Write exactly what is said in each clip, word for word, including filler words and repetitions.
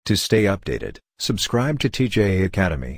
To stay updated, subscribe to T J A Academy.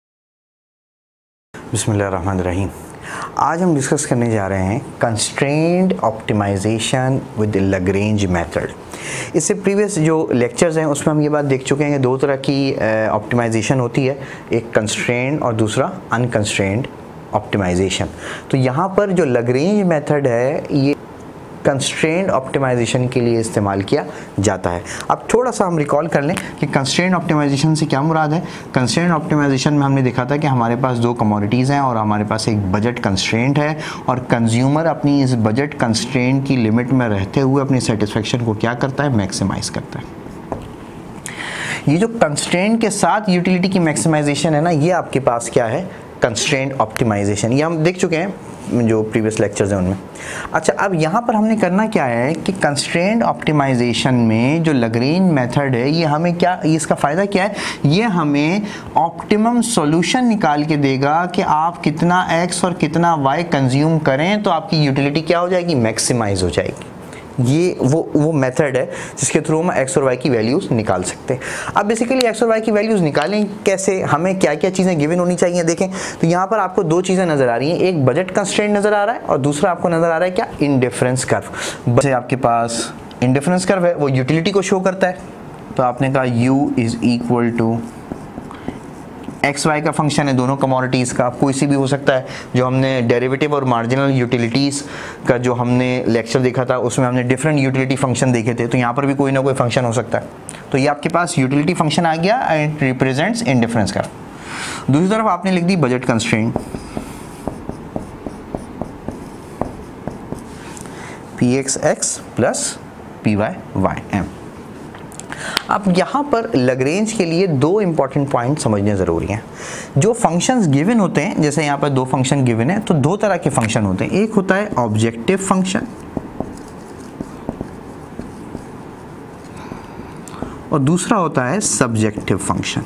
बिस्मिल्लाहिर्रहमानिर्रहीम। आज हम डिस्कस करने जा रहे हैं constrained optimization with Lagrange method. इससे प्रीवियस जो लेक्चर्स हैं उसमें हम ये बात देख चुके हैं कि दो तरह की ऑप्टिमाइजेशन होती है, एक कंस्ट्रेंड और दूसरा अनकंस्ट्रेंड ऑप्टिमाइजेशन। तो यहाँ पर जो लैग्रेंज मेथड है ये कंस्ट्रेंड ऑप्टिमाइजेशन के लिए इस्तेमाल किया जाता है। अब थोड़ा सा हम रिकॉल कर लें कि कंस्ट्रेंड ऑप्टिमाइजेशन से क्या मुराद है। कंस्ट्रेंड ऑप्टिमाइजेशन में हमने देखा था कि हमारे पास दो कमोडिटीज़ हैं और हमारे पास एक बजट कंस्ट्रेंट है और कंज्यूमर अपनी इस बजट कंस्ट्रेंट की लिमिट में रहते हुए अपनी सेटिस्फेक्शन को क्या करता है, मैक्सिमाइज करता है। ये जो कंस्ट्रेंट के साथ यूटिलिटी की मैक्सिमाइजेशन है ना, ये आपके पास क्या है, कंस्ट्रेंट ऑप्टिमाइजेशन। ये हम देख चुके हैं जो प्रीवियस लेक्चर्स हैं उनमें। अच्छा, अब यहाँ पर हमने करना क्या है कि कंस्ट्रेंट ऑप्टिमाइजेशन में जो लैग्रेंज मेथड है ये हमें क्या, इसका फ़ायदा क्या है, ये हमें ऑप्टिमम सॉल्यूशन निकाल के देगा कि आप कितना एक्स और कितना वाई कंज्यूम करें तो आपकी यूटिलिटी क्या हो जाएगी, मैक्सिमाइज हो जाएगी। ये वो वो मेथड है जिसके थ्रू हम एक्स और वाई की वैल्यूज़ निकाल सकते हैं। अब बेसिकली एक्स और वाई की वैल्यूज़ निकालें कैसे, हमें क्या क्या चीज़ें गिवन होनी चाहिए। देखें तो यहाँ पर आपको दो चीज़ें नज़र आ रही हैं, एक बजट कंस्ट्रेंट नज़र आ रहा है और दूसरा आपको नज़र आ रहा है क्या, इंडिफरेंस कर्व। बस आपके पास इंडिफरेंस कर्व है, वो यूटिलिटी को शो करता है। तो आपने कहा u is equal to x y का फंक्शन है, दोनों कमोडिटीज़ का कोई सी भी हो सकता है। जो हमने डेरिवेटिव और मार्जिनल यूटिलिटीज़ का जो हमने लेक्चर देखा था उसमें हमने डिफरेंट यूटिलिटी फंक्शन देखे थे, तो यहाँ पर भी कोई ना कोई फंक्शन हो सकता है। तो ये आपके पास यूटिलिटी फंक्शन आ गया एंड रिप्रेजेंट्स इंडिफरेंस का। दूसरी तरफ आपने लिख दी budget constraint, p x x plus p y y m. अब यहाँ पर लैग्रेंज के लिए दो इंपॉर्टेंट पॉइंट समझने ज़रूरी हैं। जो फंक्शंस गिवन होते हैं, जैसे यहाँ पर दो फंक्शन गिवन है, तो दो तरह के फंक्शन होते हैं। एक होता है ऑब्जेक्टिव फंक्शन और दूसरा होता है सब्जेक्टिव फंक्शन।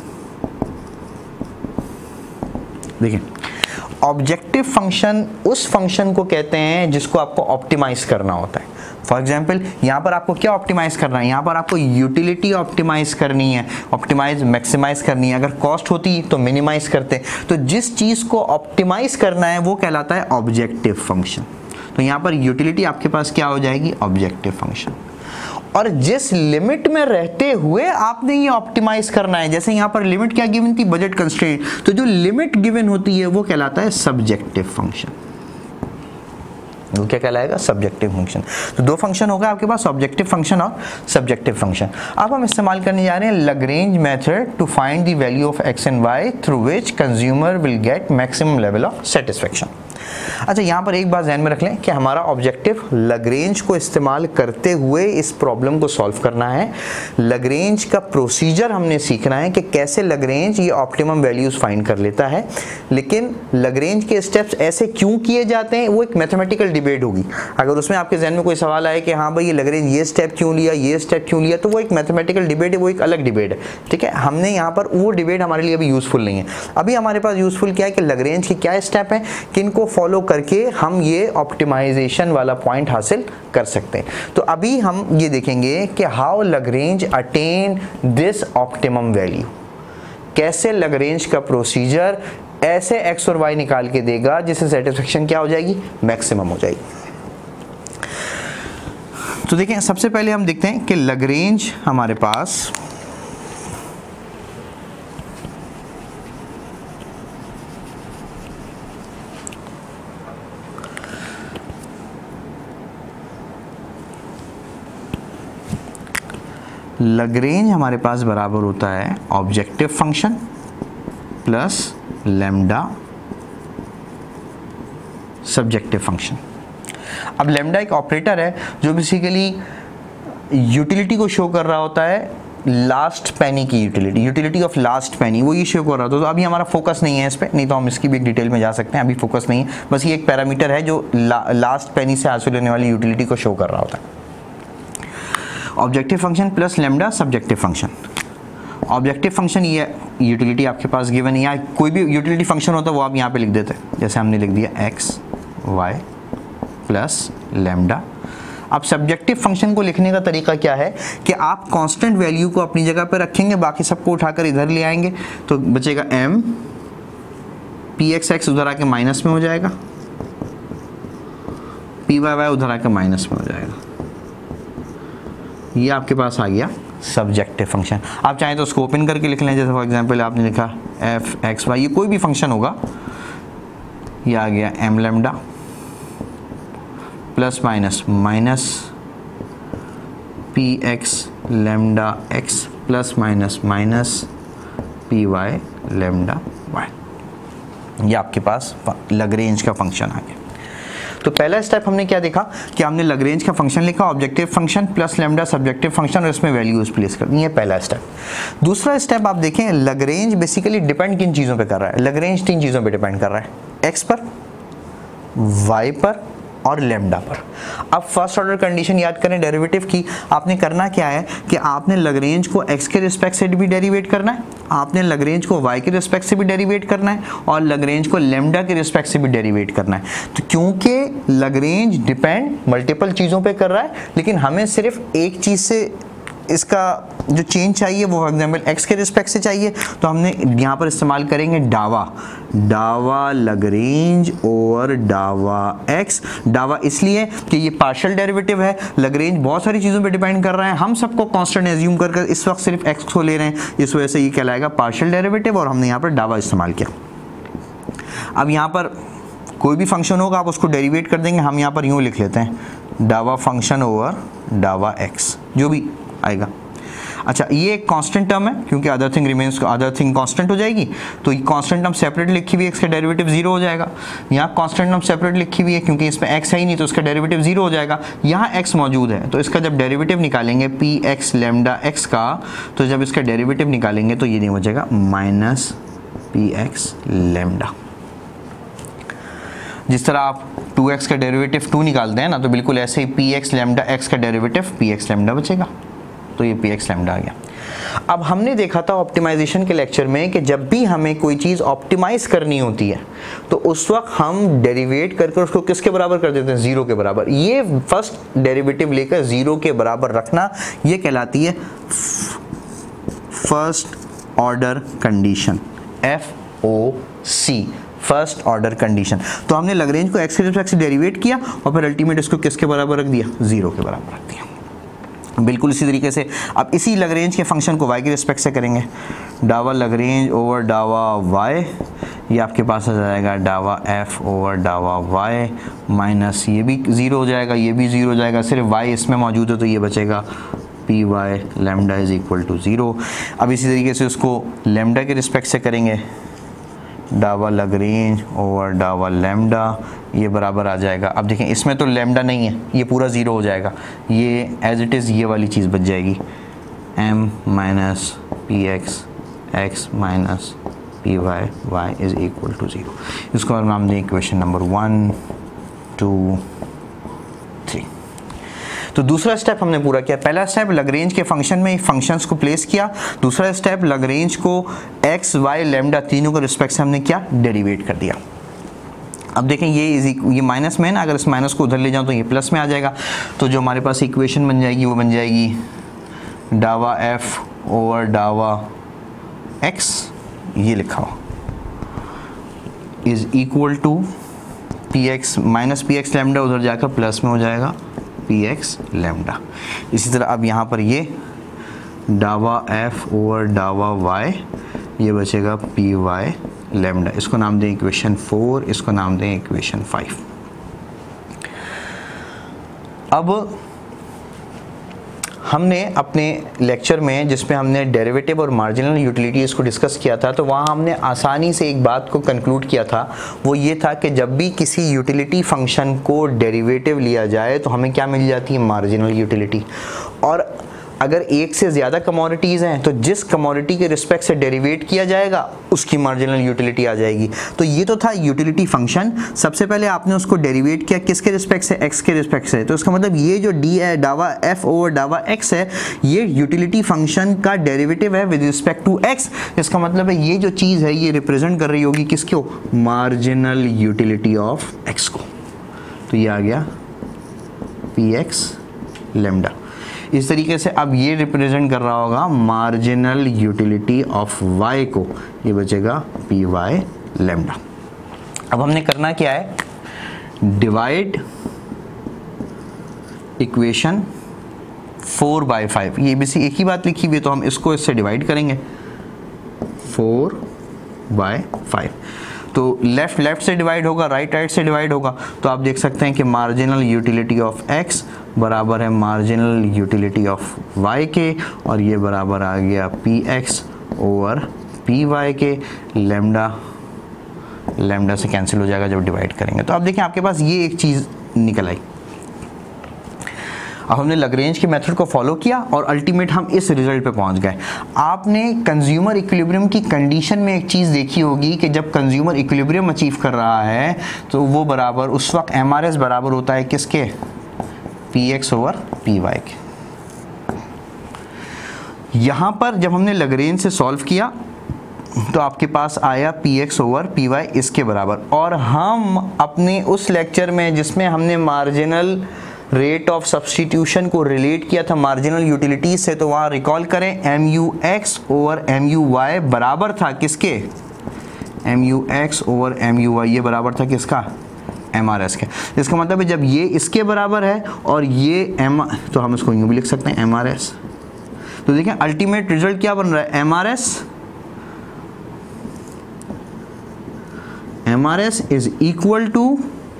देखिए, ऑब्जेक्टिव फंक्शन उस फंक्शन को कहते हैं जिसको आपको ऑप्टिमाइज करना होता है। फॉर एग्जाम्पल यहाँ पर आपको क्या ऑप्टिमाइज करना है, यहाँ पर आपको यूटिलिटी ऑप्टिमाइज करनी है, ऑप्टिमाइज मैक्सिमाइज करनी है। अगर कॉस्ट होती तो मिनिमाइज करते। तो जिस चीज़ को ऑप्टिमाइज करना है वो कहलाता है ऑब्जेक्टिव फंक्शन। तो यहाँ पर यूटिलिटी आपके पास क्या हो जाएगी, ऑब्जेक्टिव फंक्शन। और जिस लिमिट में रहते हुए आपने ये ऑप्टिमाइज करना है, जैसे यहाँ पर लिमिट क्या गिवन थी, बजट कंस्ट्रेंट, तो जो लिमिट गिवन होती है वो कहलाता है सब्जेक्टिव फंक्शन। वो क्या कहलाएगा, सब्जेक्टिव फंक्शन। तो दो फंक्शन होगा आपके पास, ऑब्जेक्टिव फंक्शन और सब्जेक्टिव फंक्शन। अब हम इस्तेमाल करने जा रहे हैं Lagrange method to find the value of x and y through which consumer will get maximum level of satisfaction. अच्छा, यहाँ पर एक बात ध्यान में रख लें कि हमारा ऑब्जेक्टिव लैग्रेंज को इस्तेमाल करते हुए इस प्रॉब्लम को सॉल्व करना है। लैग्रेंज का प्रोसीजर हमने सीखना है कि कैसे लैग्रेंज ये ऑप्टिमम वैल्यूज फाइंड कर लेता है। लेकिन लैग्रेंज के स्टेप्स ऐसे क्यों किए जाते हैं वो एक मैथमेटिकल डिबेट होगी। अगर उसमें आपके जहन में कोई सवाल आए कि हाँ भाई ये लैग्रेंज ये स्टेप क्यों लिया, ये स्टेप क्यों लिया, तो वो एक मैथमेटिकल डिबेट है, वो एक अलग डिबेट है। ठीक है, हमने यहाँ पर वो डिबेट हमारे लिए अभी यूजफुल नहीं है। अभी हमारे पास यूजफुल क्या है कि लैग्रेंज के क्या स्टेप हैं, किनको फॉलो करके हम ये ऑप्टिमाइजेशन वाला पॉइंट हासिल कर सकते हैं। तो अभी हम ये देखेंगे कि how Lagrange attain this optimum value. कैसे लैग्रेंज का प्रोसीजर ऐसे एक्स और वाई निकाल के देगा जिससे सेटिस्फेक्शन क्या हो जाएगी, मैक्सिमम हो जाएगी। तो देखें, सबसे पहले हम देखते हैं कि लैग्रेंज हमारे पास लैग्रेंज हमारे पास बराबर होता है objective function plus lambda subjective function. अब लैम्डा एक ऑपरेटर है जो बेसिकली यूटिलिटी को शो कर रहा होता है, लास्ट पेनी की utility, utility of last penny, वो ये शो कर रहा होता है। तो अभी हमारा फोकस नहीं है इस पे, नहीं तो हम इसकी भी एक डिटेल में जा सकते हैं, अभी फोकस नहीं है। बस ये एक पैरामीटर है जो ला, लास्ट पेनी से हासिल होने वाली यूटिलिटी को शो कर रहा होता है। Objective function plus lambda subjective function. Objective function ये यूटिलिटी आपके पास गिवन है, या कोई भी यूटिलिटी फंक्शन होता है वो आप यहाँ पे लिख देते हैं, जैसे हमने लिख दिया एक्स वाई प्लस लैम्डा। अब सब्जेक्टिव फंक्शन को लिखने का तरीका क्या है कि आप कांस्टेंट वैल्यू को अपनी जगह पर रखेंगे, बाकी सबको उठाकर इधर ले आएंगे, तो बचेगा m पी एक्स एक्स उधर आके माइनस में हो जाएगा, पी वाई वाई उधर आके माइनस में हो जाएगा। ये आपके पास आ गया सब्जेक्टिव फंक्शन। आप चाहें तो उसको ओपन करके लिख लें, जैसे फॉर एग्जांपल आपने लिखा एफ एक्स वाई, ये कोई भी फंक्शन होगा, ये आ गया m lambda plus minus minus p x lambda x plus minus minus p y lambda y. ये आपके पास लैग्रेंज का फंक्शन आ गया। तो पहला स्टेप हमने क्या देखा कि हमने लैग्रेंज का फंक्शन लिखा, objective function plus lambda subjective function, और इसमें वैल्यूज प्लेस करनी है, पहला स्टेप। दूसरा स्टेप आप देखें, लैग्रेंज बेसिकली डिपेंड किन चीज़ों पे कर रहा है? लैग्रेंज तीन चीज़ों पे डिपेंड कर रहा है, एक्स पर, वाई पर और लेमडा पर। अब फर्स्ट ऑर्डर कंडीशन याद करें डेरिवेटिव की, आपने करना क्या है कि आपने लैग्रेंज को एक्स के रिस्पेक्ट से भी डेरिवेट करना है, आपने लैग्रेंज को वाई के रिस्पेक्ट से भी डेरिवेट करना है, और लैग्रेंज को लेमडा के रिस्पेक्ट से भी डेरिवेट करना है। तो क्योंकि लैग्रेंज डिपेंड मल्टीपल चीज़ों पे कर रहा है, लेकिन हमें सिर्फ एक चीज़ से इसका जो चेंज चाहिए वो फॉर एग्जाम्पल एक्स के रिस्पेक्ट से चाहिए, तो हमने यहाँ पर इस्तेमाल करेंगे डावा, डावा लैग्रेंज ओवर डावा एक्स। डावा इसलिए कि ये पार्शियल डेरिवेटिव है, लैग्रेंज बहुत सारी चीज़ों पे डिपेंड कर रहा है, हम सबको कांस्टेंट एज्यूम कर कर इस वक्त सिर्फ एक्स को ले रहे हैं, इस वजह से ये कहलाएगा पार्शियल डेरिवेटिव, और हमने यहाँ पर डावा इस्तेमाल किया। अब यहाँ पर कोई भी फंक्शन होगा आप उसको डेरिवेट कर देंगे, हम यहाँ पर यूँ लिख लेते हैं डावा फंक्शन ओवर डावा एक्स, जो भी आएगा। अच्छा, ये एक कांस्टेंट टर्म है क्योंकि other thing remains, other thing constant हो जाएगी, तो ये कांस्टेंट टर्म सेपरेट लिखी हुई है, इसका डेरिवेटिव जीरो हो जाएगा। यहाँ कांस्टेंट टर्म सेपरेट लिखी हुई है क्योंकि इसमें एक्स है ही नहीं, तो इसका डेरिवेटिव जीरो हो जाएगा। यहाँ एक्स मौजूद है, तो इसका जब डेरिवेटिव निकालेंगे पी एक्स लेमडा एक्स का, तो जब इसका डेरिवेटिव निकालेंगे तो ये नहीं हो जाएगा माइनस पी एक्स लेमडा। जिस तरह आप टू एक्स का डेरिवेटिव टू निकालते हैं ना, तो बिल्कुल ऐसे ही पी एक्स लेमडा एक्स का डेरिवेटिव पी एक्स लेमडा बचेगा, तो ये पी एक्स लेमडा आ गया। अब हमने देखा था ऑप्टिमाइजेशन के लेक्चर में कि जब भी हमें कोई चीज़ ऑप्टिमाइज करनी होती है तो उस वक्त हम डेरिवेट करके उसको किसके बराबर कर देते हैं? ज़ीरो के बराबर। ये फर्स्ट डेरिवेटिव लेकर ज़ीरो के बराबर रखना, ये कहलाती है first order condition, F O C, first order condition. तो हमने लैग्रेंज को एक्स के रिस्पेक्ट से डेरिवेट किया और फिर अल्टीमेट इसको किसके बराबर रख दिया? ज़ीरो के बराबर रख दिया। बिल्कुल इसी तरीके से अब इसी लैग्रेंज के फंक्शन को y के रिस्पेक्ट से करेंगे, डावा लैग्रेंज ओवर डावा y, ये आपके पास आ जाएगा डावा f ओवर डावा y माइनस, ये भी ज़ीरो हो जाएगा, ये भी ज़ीरो हो जाएगा, सिर्फ y इसमें मौजूद है तो ये बचेगा p y lambda is equal to zero. अब इसी तरीके से उसको लेमडा के रिस्पेक्ट से करेंगे, डावा लैग्रेंज ओवर डावा लेमडा, ये बराबर आ जाएगा। अब देखें इसमें तो लेमडा नहीं है, ये पूरा ज़ीरो हो जाएगा, ये एज इट इज़ ये वाली चीज़ बच जाएगी, m minus p x x minus p y y is equal to zero. इसको हम नाम दें equation number one two three. तो दूसरा स्टेप हमने पूरा किया। पहला स्टेप लैग्रेंज के फंक्शन में फंक्शंस को प्लेस किया, दूसरा स्टेप लैग्रेंज को एक्स वाई लेमडा तीनों के रिस्पेक्ट से हमने क्या? डेरिवेट कर दिया। अब देखें ये ये माइनस में है ना, अगर इस माइनस को उधर ले जाऊं तो ये प्लस में आ जाएगा, तो जो हमारे पास इक्वेशन बन जाएगी वो बन जाएगी डावा एफ ओवर डावा एक्स, ये लिखा हो, is equal to p x minus p x lambda, उधर जाकर प्लस में हो जाएगा पी एक्स लेमडा। इसी तरह अब यहाँ पर ये डावा एफ ओवर डावा वाई, ये बचेगा पी वाई लेमडा। इसको नाम दें इक्वेशन फोर, इसको नाम दें इक्वेशन फाइव। अब हमने अपने लेक्चर में जिसमें हमने डेरिवेटिव और मार्जिनल यूटिलिटीज़ को डिस्कस किया था, तो वहाँ हमने आसानी से एक बात को कंक्लूड किया था, वो ये था कि जब भी किसी यूटिलिटी फंक्शन को डेरिवेटिव लिया जाए तो हमें क्या मिल जाती है? Marginal utility. और अगर एक से ज़्यादा कमोडिटीज़ हैं तो जिस कमोडिटी के रिस्पेक्ट से डेरिवेट किया जाएगा उसकी मार्जिनल यूटिलिटी आ जाएगी। तो ये तो था यूटिलिटी फंक्शन। सबसे पहले आपने उसको डेरिवेट किया किसके रिस्पेक्ट से? एक्स के रिस्पेक्ट से। तो इसका मतलब ये जो डी है डावा एफ ओवर डावा एक्स है, ये यूटिलिटी फंक्शन का डेरिवेटिव है विद रिस्पेक्ट टू एक्स। इसका मतलब है ये जो चीज़ है ये रिप्रेजेंट कर रही होगी किसको? मार्जिनल यूटिलिटी ऑफ एक्स को। तो ये आ गया पी एक्स लेमडा। इस तरीके से अब ये रिप्रेजेंट कर रहा होगा मार्जिनल यूटिलिटी ऑफ y को, ये बचेगा पी वाई लेमडा। अब हमने करना क्या है, divide equation four by five, ये भी एक ही बात लिखी हुई है तो हम इसको इससे डिवाइड करेंगे, फोर बाय फाइव। तो लेफ्ट लेफ्ट से डिवाइड होगा, राइट राइट से डिवाइड होगा, तो आप देख सकते हैं कि मार्जिनल यूटिलिटी ऑफ x बराबर है मार्जिनल यूटिलिटी ऑफ y के, और ये बराबर आ गया p x over p y के। लेमडा लेमडा से कैंसिल हो जाएगा जब डिवाइड करेंगे। तो आप देखें आपके पास ये एक चीज़ निकल आई। अब हमने लैग्रेंज के मेथड को फॉलो किया और अल्टीमेट हम इस रिजल्ट पे पहुंच गए। आपने कंज्यूमर इक्विलिब्रियम की कंडीशन में एक चीज़ देखी होगी कि जब कंज्यूमर इक्विलिब्रियम अचीव कर रहा है तो वो बराबर उस वक्त एम आर एस बराबर होता है किसके, p x over p y के। यहाँ पर जब हमने लैग्रेंज से सॉल्व किया तो आपके पास आया p x over p y इसके बराबर। और हम अपने उस लेक्चर में जिसमें हमने मार्जिनल रेट ऑफ सब्सटीट्यूशन को रिलेट किया था मार्जिनल यूटिलिटी से, तो वहाँ रिकॉल करें M U x over M U y बराबर था किसके, M U x over M U y, ये बराबर था किसका, एम आर एस के। इसका मतलब है जब ये इसके बराबर है और ये एम, तो हम इसको यूँ भी लिख सकते हैं एम आर एस। तो देखें अल्टीमेट रिजल्ट क्या बन रहा है, M R S M R S is equal to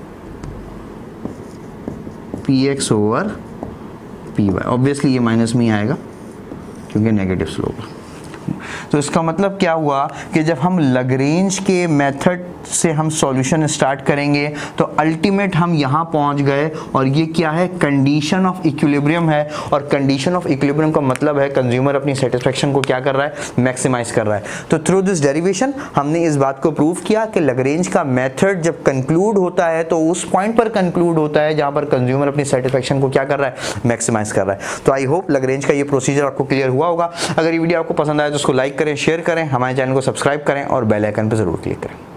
p x over p y. Obviously ये माइनस में ही आएगा क्योंकि नेगेटिव स्लोप है। तो इसका मतलब क्या हुआ कि जब हम लैग्रेंज के मेथड से हम सॉल्यूशन स्टार्ट करेंगे तो अल्टीमेट हम यहाँ पहुँच गए, और ये क्या है, कंडीशन ऑफ इक्विलिब्रियम है। और कंडीशन ऑफ इक्विलिब्रियम का मतलब है कंज्यूमर अपनी सेटिस्फेक्शन को क्या कर रहा है, मैक्सिमाइज कर रहा है। तो थ्रू दिस डेरिवेशन हमने इस बात को प्रूव किया कि लैग्रेंज का मेथड जब कंक्लूड होता है तो उस पॉइंट पर कंक्लूड होता है जहाँ पर कंज्यूमर अपनी सेटिस्फेक्शन को क्या कर रहा है, मैक्सिमाइज कर रहा है। तो आई होप लैग्रेंज का ये प्रोसीजर आपको क्लियर हुआ होगा। अगर ये वीडियो आपको पसंद आए तो उसको लाइक करें, शेयर करें, हमारे चैनल को सब्सक्राइब करें और बेल आइकन पर जरूर क्लिक करें।